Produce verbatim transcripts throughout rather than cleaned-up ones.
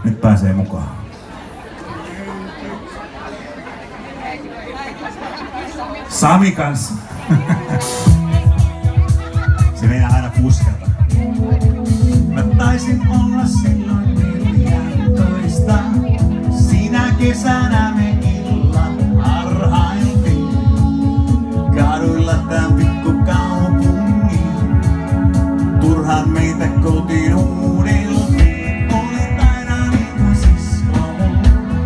Nyt pääsee mukaan. Sami kanssa. Se meinaa aina puskata. Mä taisin olla silloin neljätoista. Sinä kesänä me illan harhailtiin. Kaduilla tän pikkukaupungin. Turhaan meitä kotiin huudeltiin. Olet aina niin kuin sisko mun.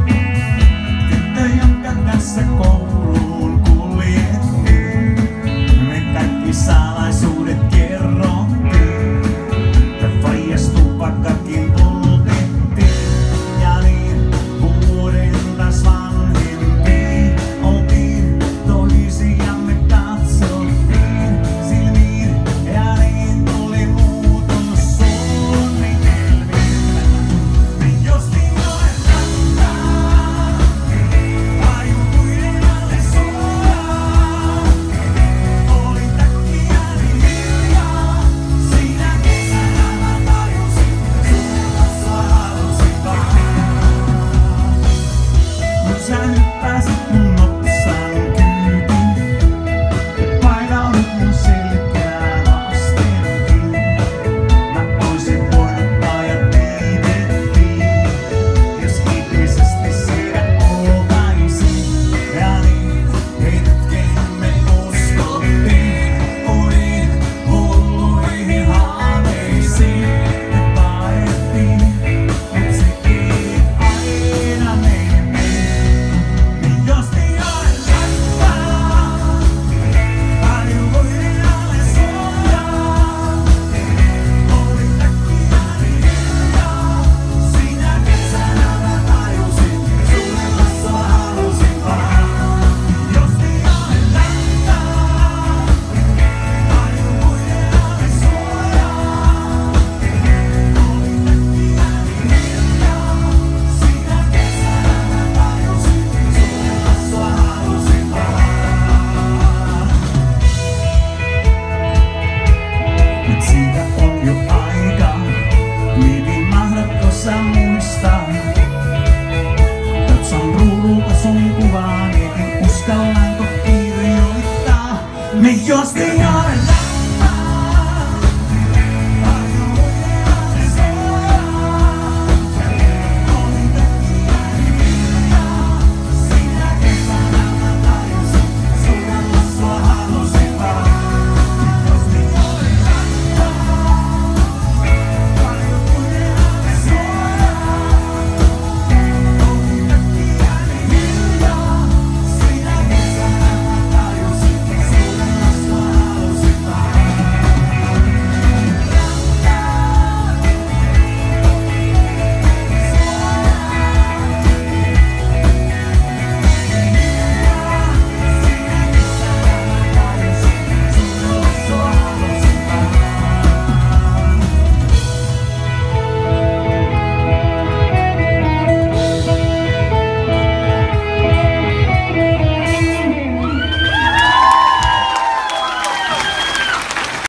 Tyttö, jonka tässä kouluun kuljettiin. Me kaikki salaisuudet kerrottiin. Ja faijas tupakkakin poltettiin. Ja niin vuoden taas vanhempiin oltiin. Toisiamme katsottiin silmiin. Ja niin tuli muutos suunnitelmiin. Me joskin joen rantaa. Pajupuiden alle suoraan. Oli takkiani hiljaa. Siinä kesänä mä tajusin, sulla sua halusin vaan. Mut sä nyt pääsit mun otsaan kyytiin. Painaudut mun selkään astenkin. Mä oisin voinut ajateltiin, jos ikuisesti siinä oltaisin. Ja niin hetkemme uskottiin uniin, hulluihin haaveisiin. Me paettiin, mut se ei aina mene. Niin jos niin joen rantaa, pajupuiden alle suoraan. Oli takkiani hiljaa. Siinä kesänä mä tajusin, sulla sua halusin vaan. Jos niin joen rantaa, pajupuiden alle suoraan. Oli takkiani hiljaa. Siinä kesänä mä tajusin, sulla sua halusin vaan. Nyt siitä on jo aika. Mietin, mahdatko sä muistaa?